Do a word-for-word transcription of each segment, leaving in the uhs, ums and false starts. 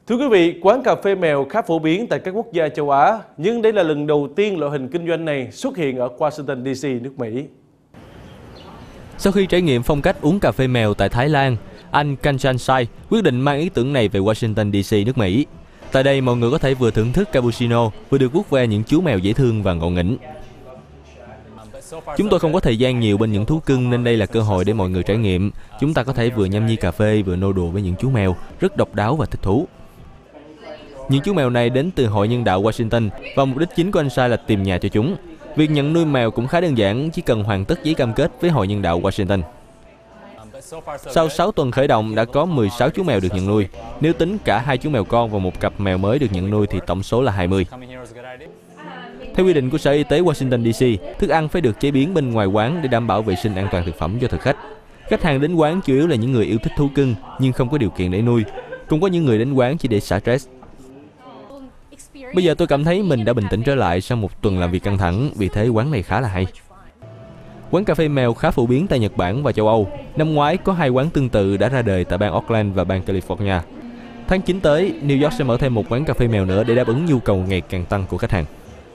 Thưa quý vị, quán cà phê mèo khá phổ biến tại các quốc gia châu Á, nhưng đây là lần đầu tiên loại hình kinh doanh này xuất hiện ở Washington đê xê, nước Mỹ. Sau khi trải nghiệm phong cách uống cà phê mèo tại Thái Lan, anh Kanchan Sai quyết định mang ý tưởng này về Washington đê xê, nước Mỹ. Tại đây, mọi người có thể vừa thưởng thức cappuccino, vừa được vuốt ve những chú mèo dễ thương và ngộ nghĩnh. Chúng tôi không có thời gian nhiều bên những thú cưng nên đây là cơ hội để mọi người trải nghiệm. Chúng ta có thể vừa nhâm nhi cà phê vừa nô đùa với những chú mèo, rất độc đáo và thích thú. Những chú mèo này đến từ Hội Nhân đạo Washington và mục đích chính của anh Sai là tìm nhà cho chúng. Việc nhận nuôi mèo cũng khá đơn giản, chỉ cần hoàn tất giấy cam kết với Hội Nhân đạo Washington. Sau sáu tuần khởi động đã có mười sáu chú mèo được nhận nuôi. Nếu tính cả hai chú mèo con và một cặp mèo mới được nhận nuôi thì tổng số là hai mươi. Theo quy định của Sở Y tế Washington đê xê, thức ăn phải được chế biến bên ngoài quán để đảm bảo vệ sinh an toàn thực phẩm cho thực khách. Khách hàng đến quán chủ yếu là những người yêu thích thú cưng nhưng không có điều kiện để nuôi. Cũng có những người đến quán chỉ để xả stress. Bây giờ tôi cảm thấy mình đã bình tĩnh trở lại sau một tuần làm việc căng thẳng, vì thế quán này khá là hay. Quán cà phê mèo khá phổ biến tại Nhật Bản và châu Âu. Năm ngoái có hai quán tương tự đã ra đời tại bang Oakland và bang California. Tháng chín tới, New York sẽ mở thêm một quán cà phê mèo nữa để đáp ứng nhu cầu ngày càng tăng của khách hàng.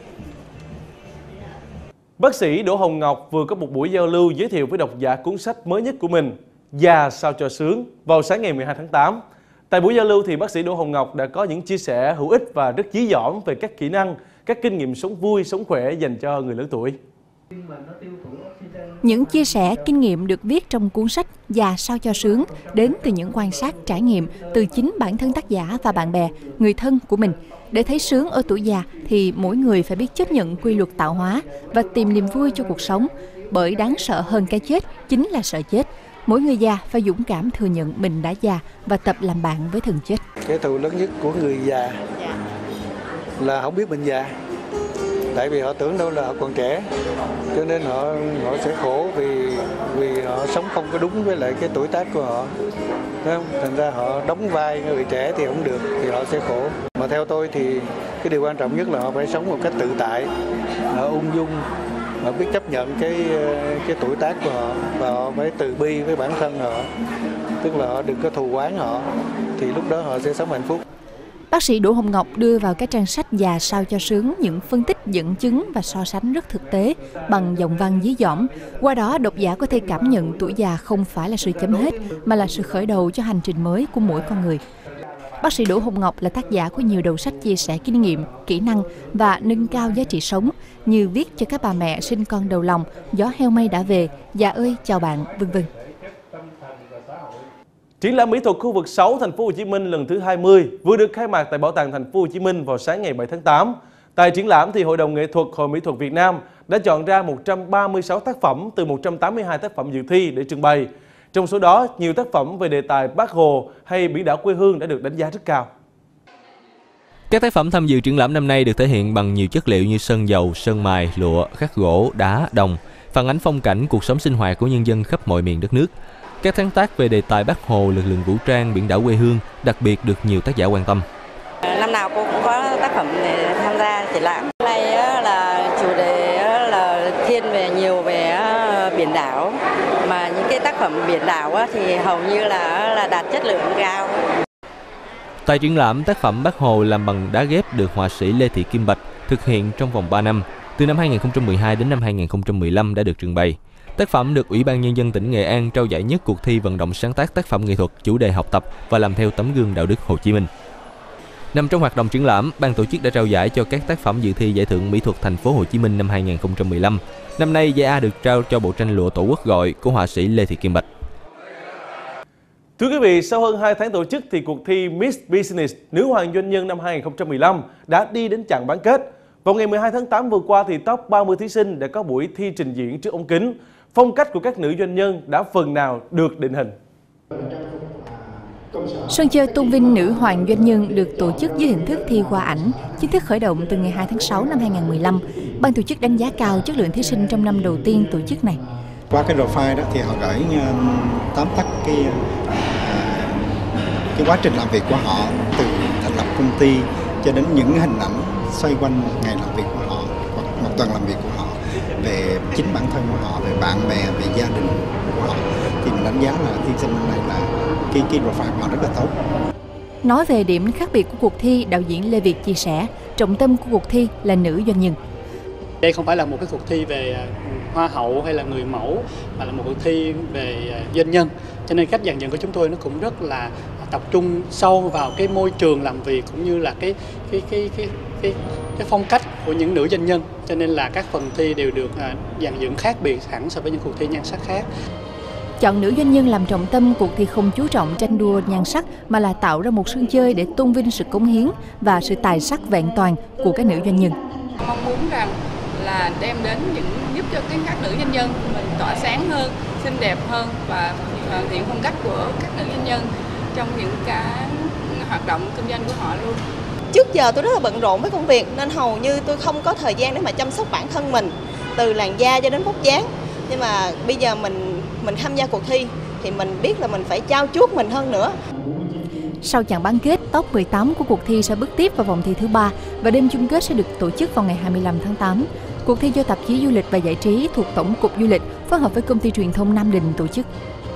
Bác sĩ Đỗ Hồng Ngọc vừa có một buổi giao lưu giới thiệu với độc giả cuốn sách mới nhất của mình, Già sao cho sướng, vào sáng ngày mười hai tháng tám. Tại buổi giao lưu thì bác sĩ Đỗ Hồng Ngọc đã có những chia sẻ hữu ích và rất dí dỏm về các kỹ năng, các kinh nghiệm sống vui, sống khỏe dành cho người lớn tuổi. Những chia sẻ, kinh nghiệm được viết trong cuốn sách Già sao cho sướng đến từ những quan sát, trải nghiệm từ chính bản thân tác giả và bạn bè, người thân của mình. Để thấy sướng ở tuổi già thì mỗi người phải biết chấp nhận quy luật tạo hóa và tìm niềm vui cho cuộc sống. Bởi đáng sợ hơn cái chết chính là sợ chết. Mỗi người già phải dũng cảm thừa nhận mình đã già và tập làm bạn với thần chết. Cái thù lớn nhất của người già là không biết mình già. Tại vì họ tưởng đâu là họ còn trẻ, cho nên họ họ sẽ khổ vì vì họ sống không có đúng với lại cái tuổi tác của họ. Thấy không? Thành ra họ đóng vai người trẻ thì không được, thì họ sẽ khổ. Mà theo tôi thì cái điều quan trọng nhất là họ phải sống một cách tự tại, họ ung dung, họ biết chấp nhận cái cái tuổi tác của họ và họ phải từ bi với bản thân họ, tức là họ đừng có thù oán họ, thì lúc đó họ sẽ sống hạnh phúc. Bác sĩ Đỗ Hồng Ngọc đưa vào cái trang sách Già sao cho sướng những phân tích, dẫn chứng và so sánh rất thực tế bằng dòng văn dí dỏm. Qua đó, độc giả có thể cảm nhận tuổi già không phải là sự chấm hết, mà là sự khởi đầu cho hành trình mới của mỗi con người. Bác sĩ Đỗ Hồng Ngọc là tác giả của nhiều đầu sách chia sẻ kinh nghiệm, kỹ năng và nâng cao giá trị sống như viết cho các bà mẹ sinh con đầu lòng, Gió heo mây đã về, Già ơi chào bạn, vân vân. Triển lãm mỹ thuật khu vực sáu thành phố Hồ Chí Minh lần thứ hai mươi vừa được khai mạc tại Bảo tàng thành phố Hồ Chí Minh vào sáng ngày bảy tháng tám. Tại triển lãm thì Hội đồng nghệ thuật Hội Mỹ thuật Việt Nam đã chọn ra một trăm ba mươi sáu tác phẩm từ một trăm tám mươi hai tác phẩm dự thi để trưng bày. Trong số đó, nhiều tác phẩm về đề tài Bác Hồ hay biển đảo quê hương đã được đánh giá rất cao. Các tác phẩm tham dự triển lãm năm nay được thể hiện bằng nhiều chất liệu như sơn dầu, sơn mài, lụa, khắc gỗ, đá, đồng, phản ánh phong cảnh cuộc sống sinh hoạt của nhân dân khắp mọi miền đất nước. Các sáng tác về đề tài Bác Hồ, lực lượng vũ trang, biển đảo quê hương đặc biệt được nhiều tác giả quan tâm. Năm nào cô cũng có tác phẩm để tham gia triển lãm. Hôm nay là chủ đề là thiên về nhiều về biển đảo, mà những cái tác phẩm biển đảo thì hầu như là là đạt chất lượng cao. Tại triển lãm, tác phẩm Bác Hồ làm bằng đá ghép được họa sĩ Lê Thị Kim Bạch thực hiện trong vòng ba năm, từ năm hai nghìn không trăm mười hai đến năm hai nghìn không trăm mười lăm đã được trưng bày. Tác phẩm được Ủy ban Nhân dân tỉnh Nghệ An trao giải nhất cuộc thi vận động sáng tác tác phẩm nghệ thuật chủ đề học tập và làm theo tấm gương đạo đức Hồ Chí Minh. Nằm trong hoạt động triển lãm, ban tổ chức đã trao giải cho các tác phẩm dự thi giải thưởng mỹ thuật thành phố Hồ Chí Minh năm hai nghìn không trăm mười lăm. Năm nay, giải A được trao cho bộ tranh lụa Tổ quốc gọi của họa sĩ Lê Thị Kim Bạch. Thưa quý vị, sau hơn hai tháng tổ chức thì cuộc thi Miss Business Nữ hoàng doanh nhân năm hai nghìn không trăm mười lăm đã đi đến chặng bán kết. Vào ngày mười hai tháng tám vừa qua thì top ba mươi thí sinh đã có buổi thi trình diễn trước ống kính. Phong cách của các nữ doanh nhân đã phần nào được định hình. Sân chơi tôn vinh nữ hoàng doanh nhân được tổ chức dưới hình thức thi qua ảnh, chính thức khởi động từ ngày hai tháng sáu năm hai nghìn không trăm mười lăm. Ban tổ chức đánh giá cao chất lượng thí sinh trong năm đầu tiên tổ chức này. Qua cái profile đó thì họ gửi tóm tắt cái cái quá trình làm việc của họ, từ thành lập công ty cho đến những hình ảnh xoay quanh ngày làm việc của họ, hoặc một tuần làm việc của họ, về chính bản thân của họ, về bạn bè, về gia đình của họ, thì mình đánh giá là thí sinh năm nay là cái cái profile của họ rất là tốt. Nói về điểm khác biệt của cuộc thi, đạo diễn Lê Việt chia sẻ, trọng tâm của cuộc thi là nữ doanh nhân. Đây không phải là một cái cuộc thi về hoa hậu hay là người mẫu, mà là một cuộc thi về doanh nhân. Cho nên cách dàn dựng của chúng tôi nó cũng rất là tập trung sâu vào cái môi trường làm việc cũng như là cái cái cái cái cái, cái phong cách của những nữ doanh nhân. Cho nên là các phần thi đều được dàn dựng khác biệt hẳn so với những cuộc thi nhan sắc khác. Chọn nữ doanh nhân làm trọng tâm, cuộc thi không chú trọng tranh đua nhan sắc mà là tạo ra một sân chơi để tôn vinh sự cống hiến và sự tài sắc vẹn toàn của các nữ doanh nhân. Mong muốn rằng là đem đến những giúp cho cái các nữ doanh nhân mình tỏa sáng hơn, xinh đẹp hơn và hoàn thiện phong cách của các nữ doanh nhân trong những cái hoạt động kinh doanh của họ luôn. Trước giờ tôi rất là bận rộn với công việc nên hầu như tôi không có thời gian để mà chăm sóc bản thân mình, từ làn da cho đến vóc dáng. Nhưng mà bây giờ mình mình tham gia cuộc thi thì mình biết là mình phải trau chuốt mình hơn nữa. Sau chặng bán kết, top mười tám của cuộc thi sẽ bước tiếp vào vòng thi thứ ba và đêm chung kết sẽ được tổ chức vào ngày hai mươi lăm tháng tám. Cuộc thi do tạp chí Du lịch và Giải trí thuộc Tổng cục Du lịch phối hợp với công ty truyền thông Nam Định tổ chức.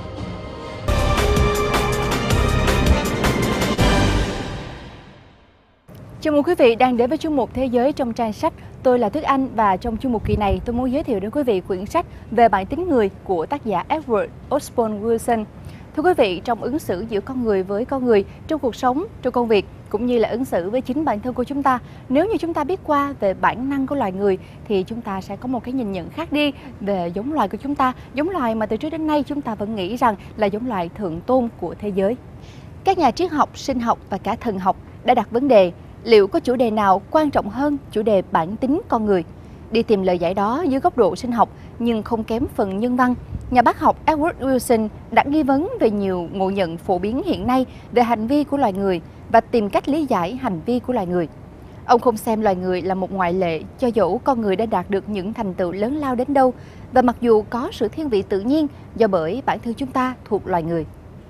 Chào mừng quý vị đang đến với chuyên mục Thế giới trong trang sách. Tôi là Tuyết Anh và trong chuyên mục kỳ này tôi muốn giới thiệu đến quý vị quyển sách về bản tính người của tác giả Edward Osborne Wilson. Thưa quý vị, trong ứng xử giữa con người với con người, trong cuộc sống, trong công việc, cũng như là ứng xử với chính bản thân của chúng ta, nếu như chúng ta biết qua về bản năng của loài người thì chúng ta sẽ có một cái nhìn nhận khác đi về giống loài của chúng ta, giống loài mà từ trước đến nay chúng ta vẫn nghĩ rằng là giống loài thượng tôn của thế giới. Các nhà triết học, sinh học và cả thần học đã đặt vấn đề liệu có chủ đề nào quan trọng hơn chủ đề bản tính con người? Đi tìm lời giải đó dưới góc độ sinh học nhưng không kém phần nhân văn, nhà bác học Edward Wilson đặt nghi vấn về nhiều ngộ nhận phổ biến hiện nay về hành vi của loài người và tìm cách lý giải hành vi của loài người. Ông không xem loài người là một ngoại lệ cho dẫu con người đã đạt được những thành tựu lớn lao đến đâu và mặc dù có sự thiên vị tự nhiên do bởi bản thân chúng ta thuộc loài người.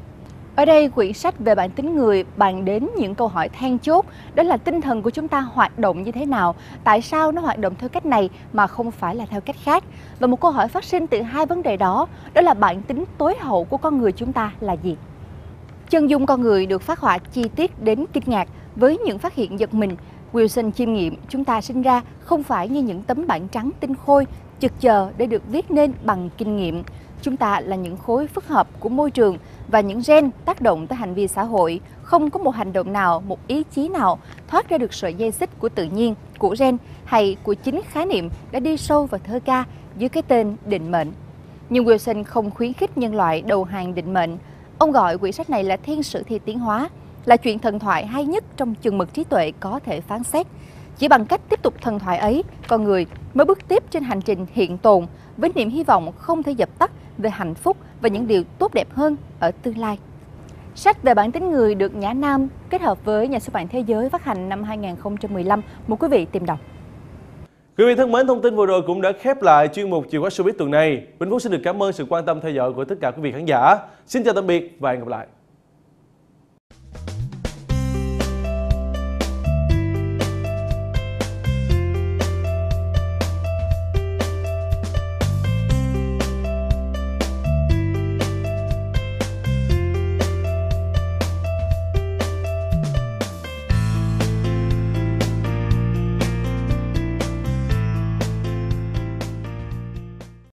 Ở đây, quyển sách về bản tính người bàn đến những câu hỏi then chốt, đó là tinh thần của chúng ta hoạt động như thế nào, tại sao nó hoạt động theo cách này mà không phải là theo cách khác. Và một câu hỏi phát sinh từ hai vấn đề đó, đó là bản tính tối hậu của con người chúng ta là gì? Chân dung con người được phác họa chi tiết đến kinh ngạc với những phát hiện giật mình. Wilson chiêm nghiệm chúng ta sinh ra không phải như những tấm bảng trắng tinh khôi, chực chờ để được viết nên bằng kinh nghiệm. Chúng ta là những khối phức hợp của môi trường và những gen tác động tới hành vi xã hội. Không có một hành động nào, một ý chí nào thoát ra được sợi dây xích của tự nhiên, của gen hay của chính khái niệm đã đi sâu vào thơ ca dưới cái tên định mệnh. Nhưng Wilson không khuyến khích nhân loại đầu hàng định mệnh. Ông gọi quyển sách này là thiên sử thi tiến hóa, là chuyện thần thoại hay nhất trong chừng mực trí tuệ có thể phán xét. Chỉ bằng cách tiếp tục thần thoại ấy, con người mới bước tiếp trên hành trình hiện tồn với niềm hy vọng không thể dập tắt về hạnh phúc và những điều tốt đẹp hơn ở tương lai. Sách về bản tính người được Nhã Nam kết hợp với Nhà xuất bản Thế giới phát hành năm hai nghìn không trăm mười lăm. Mời quý vị tìm đọc. Quý vị thân mến, thông tin vừa rồi cũng đã khép lại chuyên mục Chìa khóa showbiz tuần này. Vĩnh Phúc xin được cảm ơn sự quan tâm theo dõi của tất cả quý vị khán giả. Xin chào tạm biệt và hẹn gặp lại.